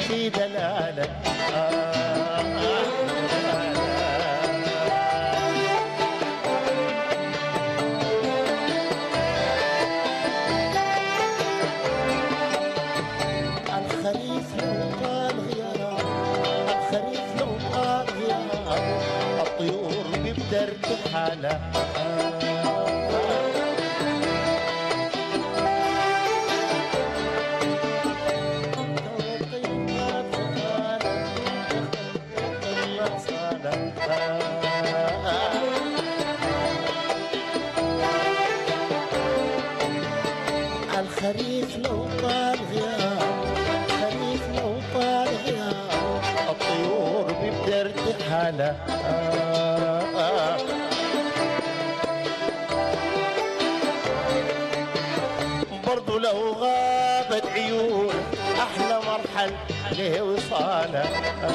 في دلالك الخريف لو طال غياب، الخريف لو طال غياب الطيور بيبدا ارتحالها الخريف لو طال غياب، الخريف لو طال غياب الطيور بيبدا ارتحالها برضو لو غابت عيون احلى مرحل ليه وصالها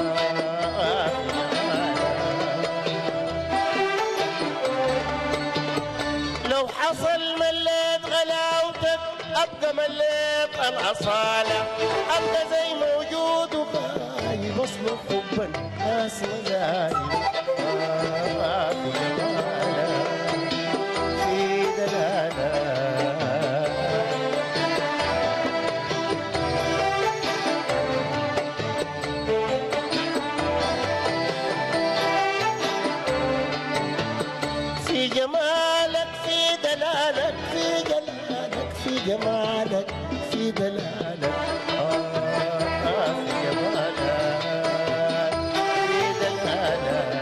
لو حصل مليت غلاوتك ابقى مليت الاصاله، ابقى زي موجود وغايب اصله حبا ناس مزايد في جمالك في دلالك في جمالك في دلالك في جلالك في جمالك في دلالك في جمالك في دلالك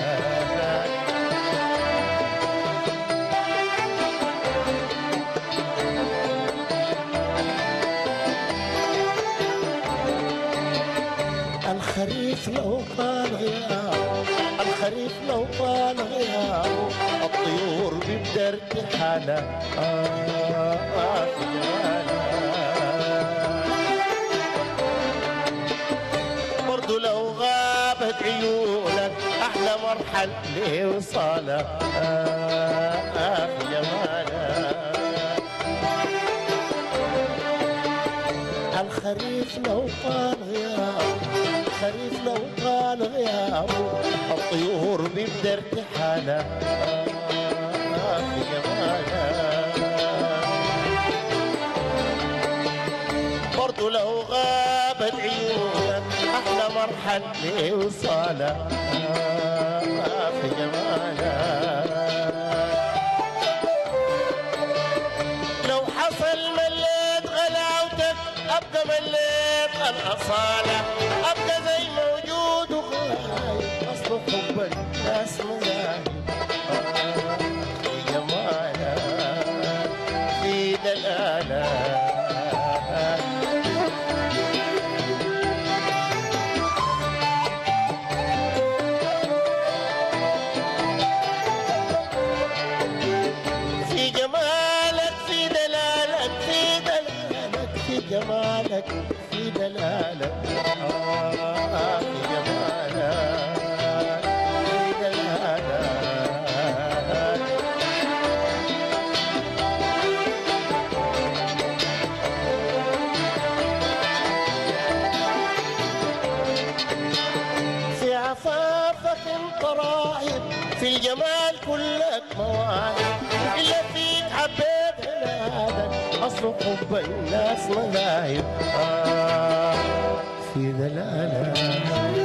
الخريف لو طال غياب، الخريف لو طال غياب الطيور بيبدا ارتحالها في جمالك برضو لو غابت عيونك احلى مرحل لوصالها في جمالك الخريف لو طال غياب، الخريف لو طال غيابه الطيور بيبدا ارتحالها في جمالك برضو لو غابت عيونك احلى مرحل لوصالها في جمالك لو حصل مليت غلاوتك ابقى مليت الاصاله، ابقى زي موجود وغايب اصله حبا ناس مزايد في جمالك في دلالك في جمالك في دلالك في دلالك في جمالك في دلالك في جمالك في دلالك في عفافك انت راهب، في الجمال كلك مواهب الا فيك حبيت هنادك اصله حب الناس مذاهب في دلالك